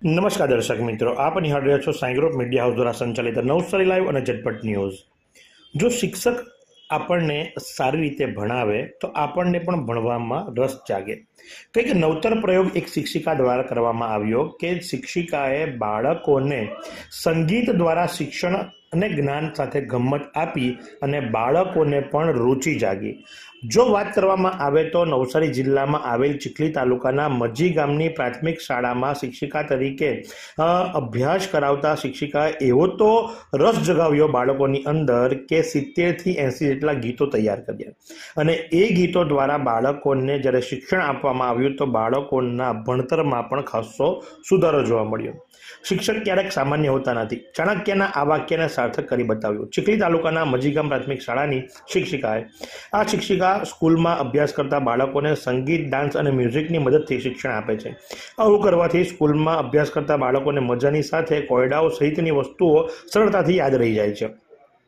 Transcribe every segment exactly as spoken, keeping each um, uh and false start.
નમસ્કાર દર્શક મિત્રો, આપ નિહાળ રહ્યા છો સાઈ ગ્રુપ મીડિયા હાઉસ દ્વારા સંચાલિત નવસારી લાઈવ અને ઝટપટ ન્યૂઝ। જો શિક્ષક આપણને સારી રીતે ભણાવે તો આપણને પણ ભણવામાં રસ જાગે। કંઈક નવતર પ્રયોગ એક શિક્ષિકા દ્વારા કરવામાં આવ્યો કે શિક્ષિકાએ બાળકોને સંગીત દ્વારા શિક્ષણ અને જ્ઞાન સાથે ગમ્મત આપી અને બાળકોને પણ રુચિ જાગી। જો વાત કરવામાં આવે તો નવસારી જિલ્લામાં આવેલ ચીખલી તાલુકાના મજી ગામની પ્રાથમિક શાળામાં શિક્ષિકા તરીકે અભ્યાસ કરાવતા શિક્ષિકાએ એવો તો રસ જગાવ્યો બાળકોની અંદર કે સિત્તેરથી એંસી જેટલા ગીતો તૈયાર કર્યા અને એ ગીતો દ્વારા બાળકોને જ્યારે શિક્ષણ આપવામાં આવ્યું તો બાળકોના ભણતરમાં પણ ખાસો સુધારો જોવા મળ્યો। શિક્ષક ક્યારેક સામાન્ય હોતા નથી, ચાણક્યના આ વાક્યને સાર્થક કરી બતાવ્યું। ચીખલી તાલુકાના મજીગામ પ્રાથમિક શાળાની શિક્ષિકાએ આ શિક્ષિકા સ્કૂલમાં અભ્યાસ કરતા બાળકોને સંગીત, ડાન્સ અને મ્યુઝિકની મદદથી શિક્ષણ આપે છે। આવું કરવાથી સ્કૂલમાં અભ્યાસ કરતા બાળકોને મજાની સાથે કોયડાઓ સહિતની વસ્તુઓ સરળતાથી યાદ રહી જાય છે।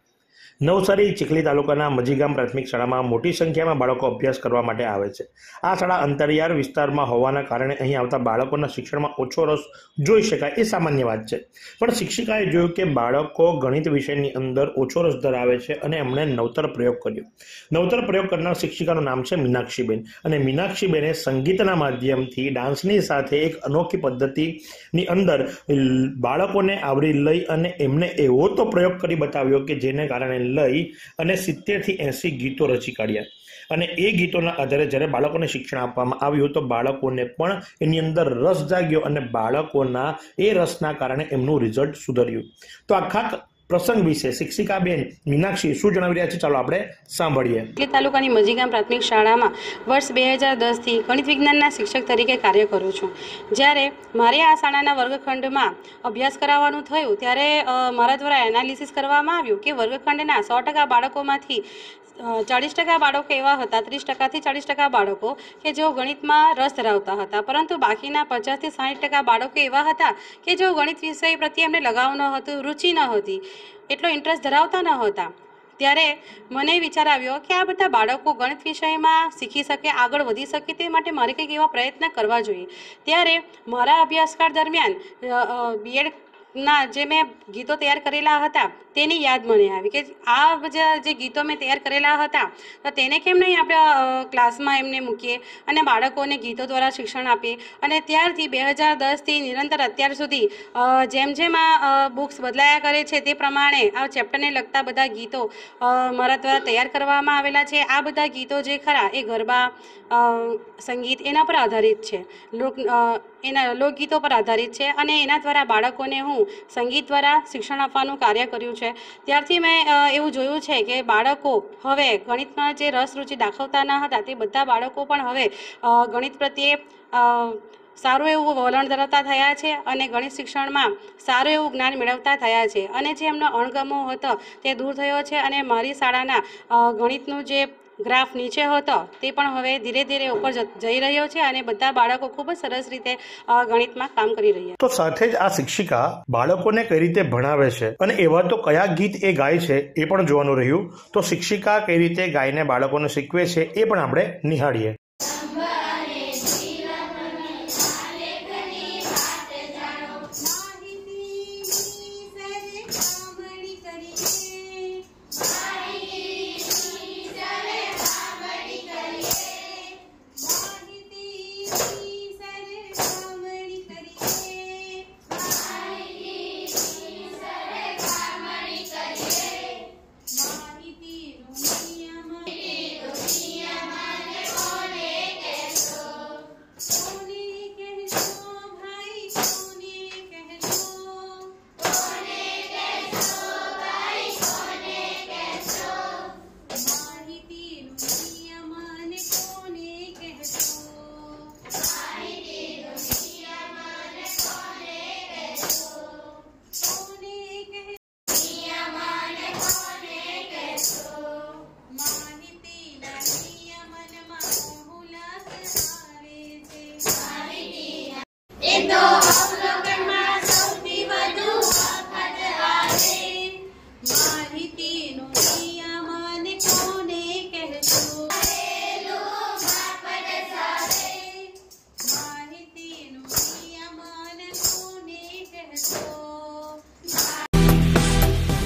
નવસારી ચીખલી તાલુકાના મજીગામ પ્રાથમિક શાળામાં મોટી સંખ્યામાં બાળકો અભ્યાસ કરવા માટે આવે છે। આ શાળા અંતરિયાળ વિસ્તારમાં હોવાના કારણે અહીં આવતા બાળકોના શિક્ષણમાં ઓછો રસ જોઈ શકાય એ સામાન્ય વાત છે, પણ શિક્ષિકાએ જોયું કે બાળકો ગણિત વિષયની અંદર ઓછો રસ ધરાવે છે અને એમણે નવતર પ્રયોગ કર્યો। નવતર પ્રયોગ કરનાર શિક્ષિકાનું નામ છે મીનાક્ષીબેન અને મીનાક્ષીબેને સંગીતના માધ્યમથી ડાન્સની સાથે એક અનોખી પદ્ધતિની અંદર બાળકોને આવરી લઈ અને એમને એવો તો પ્રયોગ કરી બતાવ્યો કે જેને કારણે લઈ અને સિત્તેરથી એંસી ગીતો રચી કાઢ્યા અને એ ગીતોના આધારે જ્યારે બાળકોને શિક્ષણ આપવામાં આવ્યું તો બાળકોને પણ એની અંદર રસ જાગ્યો અને બાળકોના એ રસના કારણે એમનું રિઝલ્ટ સુધર્યું। તો આખા પ્રસંગ વિશે શિક્ષિકાબેન મીનાક્ષી શું જણાવી રહ્યા છે, ચાલો આપણે સાંભળીએ। ચીખલી તાલુકાની મજીગામ પ્રાથમિક શાળામાં વર્ષ બે હજાર દસથી ગણિત વિજ્ઞાનના શિક્ષક તરીકે કાર્ય કરું છું। જ્યારે મારે આ શાળાના વર્ગખંડમાં અભ્યાસ કરાવવાનું થયું ત્યારે મારા દ્વારા એનાલિસિસ કરવામાં આવ્યું કે વર્ગખંડના સો ટકા બાળકોમાંથી ચાળીસ ટકા બાળકો એવા હતા, ત્રીસ ટકાથી ચાળીસ ટકા બાળકો કે જેઓ ગણિતમાં રસ ધરાવતા હતા, પરંતુ બાકીના પચાસથી સાઠ ટકા બાળકો એવા હતા કે જેઓ ગણિત વિષય પ્રત્યે એમને લગાવ ન હતું, રુચિ ન હતી, એટલો ઇન્ટરેસ્ટ ધરાવતા ન હતા। ત્યારે મને વિચાર આવ્યો કે આ બધા બાળકો ગણિત વિષયમાં શીખી શકે, આગળ વધી શકે, તે માટે મારે કંઈક એવા પ્રયત્ન કરવા જોઈએ। ત્યારે મારા અભ્યાસકાળ દરમિયાન બીએડ ના જે મેં ગીતો તૈયાર કરેલા હતા તેની યાદ મને આવી કે આ બધા જે ગીતો મેં તૈયાર કરેલા હતા તો તેને કેમ નહીં આપણે ક્લાસમાં એમને મૂકીએ અને બાળકોને ગીતો દ્વારા શિક્ષણ આપીએ। અને ત્યારથી બે હજાર દસથી નિરંતર અત્યાર સુધી જેમ જેમ આ બુક્સ બદલાયા કરે છે તે પ્રમાણે આ ચેપ્ટરને લગતા બધા ગીતો મારા દ્વારા તૈયાર કરવામાં આવેલા છે। આ બધા ગીતો જે ખરા એ ગરબા, સંગીત એના પર આધારિત છે, લોક એના લોકગીતો પર આધારિત છે અને એના દ્વારા બાળકોને હું સંગીત દ્વારા શિક્ષણ આપવાનું કાર્ય કર્યું છે। ત્યારથી મેં એવું જોયું છે કે બાળકો હવે ગણિતમાં જે રસ રુચિ દાખવતા ન હતા તે બધા બાળકો પણ હવે ગણિત પ્રત્યે સારું એવું વલણ ધરાવતા થયા છે અને ગણિત શિક્ષણમાં સારું એવું જ્ઞાન મેળવતા થયા છે અને જે એમનો અણગમો હતો તે દૂર થયો છે અને મારી શાળાના ગણિતનું જે ગ્રાફ નીચે હતો તે પણ હવે ધીરે ધીરે ઉપર જઈ રહ્યો છે અને બધા બાળકો ખૂબ જ સરસ રીતે ગણિતમાં કામ કરી રહ્યા છે। તો સાથે જ આ શિક્ષિકા બાળકોને કઈ રીતે ભણાવે છે અને એવા તો કયા ગીત એ ગાય છે એ પણ જોવાનું રહ્યું। તો શિક્ષિકા કઈ રીતે ગાયને બાળકોને શીખવે છે એ પણ આપણે નિહાળીએ।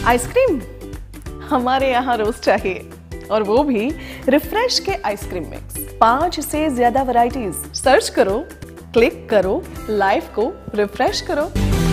आइसक्रीम हमारे यहाँ रोज चाहिए, और वो भी रिफ्रेश के आइसक्रीम मिक्स। पांच से ज्यादा वैरायटीज, सर्च करो, क्लिक करो, लाइफ को रिफ्रेश करो।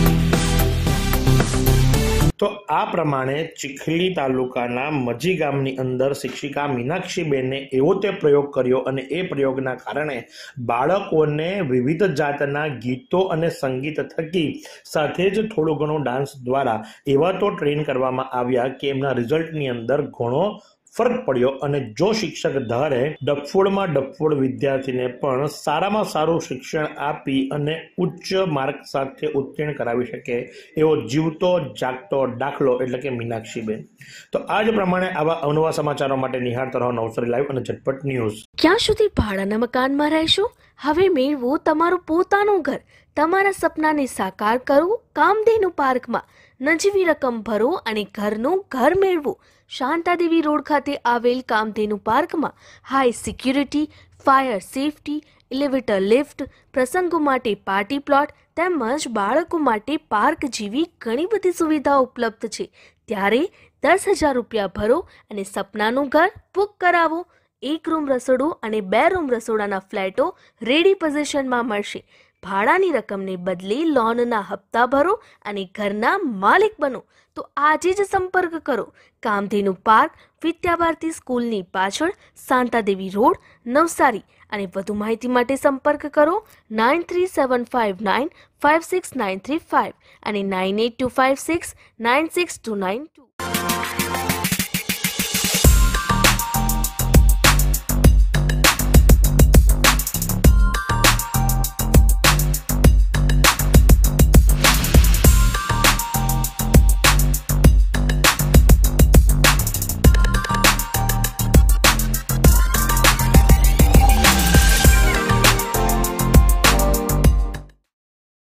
તો આ પ્રમાણે ચીખલી તાલુકાના મજી ગામની અંદર શિક્ષિકા મીનાક્ષીબેને એવો તે પ્રયોગ કર્યો અને એ પ્રયોગના કારણે બાળકોને વિવિધ જાતના ગીતો અને સંગીત થકી સાથે જ થોડું ઘણું ડાન્સ દ્વારા એવા તો ટ્રેન કરવામાં આવ્યા કે એમના રિઝલ્ટની અંદર ઘણો ફરક પડ્યો અને જો શિક્ષક ધારે ડફોડમાં ડફોડ વિદ્યાર્થીને પણ સારામાં સારું શિક્ષણ આપી અને ઉચ્ચ માર્ક સાથે ઉત્તીર્ણ કરાવી શકે એવો જીવતો જાગતો દાખલો એટલે કે મીનાક્ષીબેન। તો આ જ પ્રમાણે આવા અવનવા સમાચારો માટે નિહાળતા રહો નવસારી લાઈવ અને ઝટપટ ન્યૂઝ। ક્યાં સુધી ભાડાના મકાનમાં રહેશો? હવે મેળવો તમારું પોતાનું ઘર। તમારા સપનાને સાકાર કરો કામધેનુ પાર્કમાં। નજીવી રકમ ભરો અને ઘરનું ઘર મેળવો। શાંતાદેવી રોડ ખાતે આવેલ કામધેનુ પાર્કમાં high security, fire safety, elevator lift, પ્રસંગો માટે પાર્ટી પ્લોટ તેમજ બાળકો માટે પાર્ક જેવી ઘણી બધી સુવિધાઓ ઉપલબ્ધ છે। ત્યારે દસ હજાર રૂપિયા ભરો અને સપનાનું ઘર બુક કરાવો। એક રૂમ રસોડું અને બે રૂમ રસોડાના ફ્લેટો રેડી પોઝિશનમાં મળશે। ભાડાની રકમને બદલે લોનના હપ્તા ભરો અને ઘરના માલિક બનો। તો આજે જ સંપર્ક કરો કામધેનુ પાર્ક, વિદ્યાભારતી સ્કૂલની પાછળ, શાંતાદેવી રોડ, નવસારી। અને વધુ માહિતી માટે સંપર્ક કરો nine three seven five nine five six nine three five અને nine eight two five six nine six two nine two.